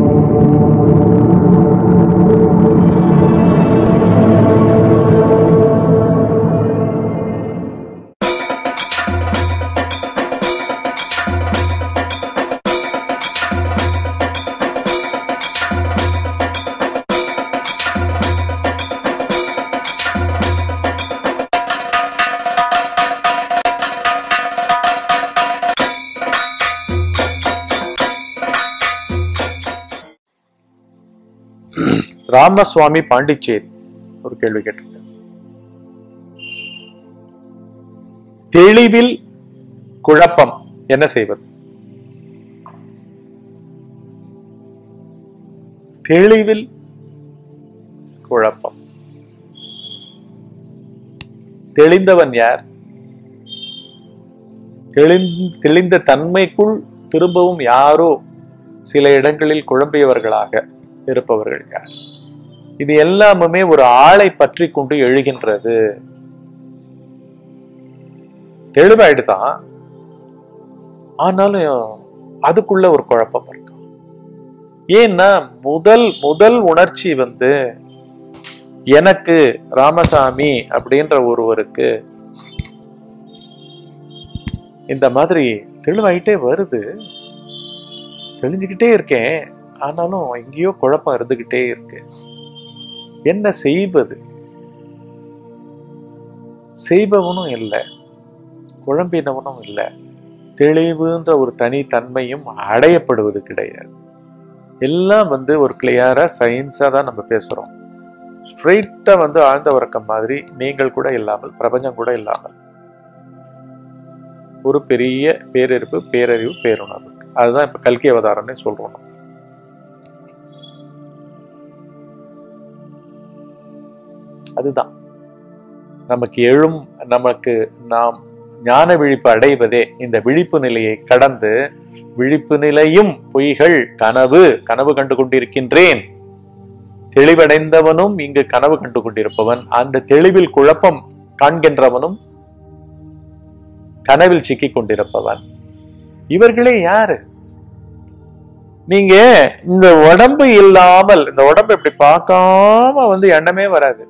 ராமசுவாமி பாண்டிச்சேரி ஒரு கேள்வி கேட்டிருக்க. தெளிவில் குழப்பம் என்ன செய்வது? தெளிவில் குழப்பம். தெளிந்தவன் யார்? தெளிந்த தன்மைக்குள் திரும்பவும் யாரோ சில இடங்களில் குழம்பியவர்களாக இருப்பவர்கள் யார்? இது எல்லாமே ஒரு ஆளை பற்றி கொண்டு எழுகின்றது. தெளிவாயிடுதான், ஆனாலும் அதுக்குள்ள ஒரு குழப்பம் இருக்கு. ஏன்னா முதல் உணர்ச்சி எனக்கு ராமசாமி அப்படின்ற ஒருவருக்கு இந்த மாதிரி தெளிவாயிட்டே வருது, தெளிஞ்சுக்கிட்டே இருக்கேன், ஆனாலும் எங்கேயோ குழப்பம் இருந்துகிட்டே இருக்கு. என்ன செய்வது? செய்பவனும் இல்லை, குழம்பினவனும் இல்லை. தெளிவுன்ற ஒரு தனித்தன்மையும் அடையப்படுவது கிடையாது. எல்லாம் ஒரு கிளியரா சயின்ஸா தான் நம்ம பேசுறோம். ஸ்ட்ரெயிட்டா ஆழ்ந்த உறக்கம் மாதிரி நீங்கள் கூட இல்லாமல், பிரபஞ்சம் கூட இல்லாமல் ஒரு பெரிய பேரிருப்பு, பேரறிவு, பேருணர்வு. அதுதான் இப்ப கல்கி அவதாரம்னு சொல்றோம். அதுதான் நமக்கு நாம் ஞான விழிப்பு அடைவதே இந்த விழிப்பு நிலையை கடந்து. விழிப்பு நிலையும் பொய்கள், கனவு கண்டு கொண்டிருக்கின்றேன். தெளிவடைந்தவனும் இங்கு கனவு கண்டு கொண்டிருப்பவன், அந்த தெளிவில் குழப்பம் காண்கின்றவனும் கனவில் சிக்கிக் கொண்டிருப்பவன். இவர்களே யாரு? நீங்க இந்த உடம்பு இல்லாமல், இந்த உடம்பு இப்படி பார்க்காம எண்ணமே வராது.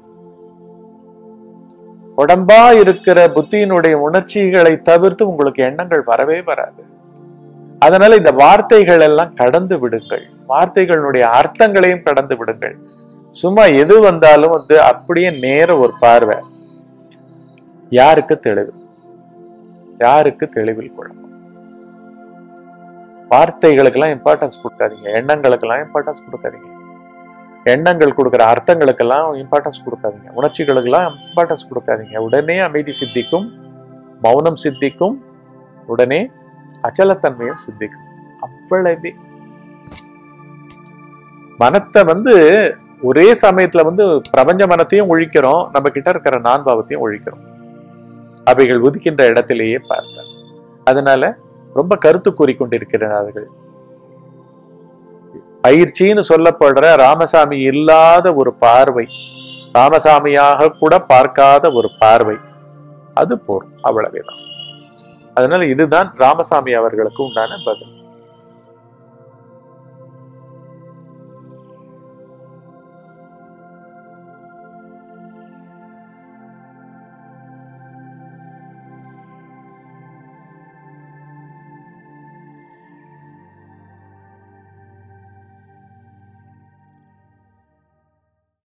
உடம்பா இருக்கிற புத்தியினுடைய உணர்ச்சிகளை தவிர்த்து உங்களுக்கு எண்ணங்கள் வரவே வராது. அதனால இந்த வார்த்தைகள் எல்லாம் கடந்து விடுங்கள், வார்த்தைகளுடைய அர்த்தங்களையும் கடந்து விடுங்கள். சும்மா எது வந்தாலும் அப்படியே நேர ஒரு பார்வை. யாருக்கு தெளிவு? யாருக்கு தெளிவில் குழப்பம்? வார்த்தைகளுக்கெல்லாம் இம்பார்ட்டன்ஸ் கொடுக்காதீங்க, எண்ணங்களுக்கெல்லாம் இம்பார்ட்டன்ஸ் கொடுக்காதீங்க. எண்ணங்கள் கொடுக்குற அர்த்தங்களுக்கெல்லாம் இம்பார்ட்டன்ஸ் கொடுக்காதீங்க, உணர்ச்சிகளுக்கெல்லாம் இம்பார்ட்டன்ஸ் கொடுக்காதீங்க. உடனே அமைதி சித்திக்கும், மௌனம் சித்திக்கும், உடனே அச்சலத்தன்மையும் சித்திக்கும். அவ்வளவே மனத்தை ஒரே சமயத்துல பிரபஞ்ச மனத்தையும் ஒழிக்கிறோம், நம்ம கிட்ட இருக்கிற நான்பாவத்தையும் ஒழிக்கிறோம். அவைகள் உதிக்கின்ற இடத்திலேயே பார்த்தேன். அதனால ரொம்ப கருத்து கூறிக்கொண்டிருக்கிறார்கள். பயிற்சின்னு சொல்லப்படுற ராமசாமி இல்லாத ஒரு பார்வை, ராமசாமியாக கூட பார்க்காத ஒரு பார்வை, அது போரும். அவ்வளவேதான். அதனால இதுதான் ராமசாமி அவர்களுக்கு உண்டான பதில்.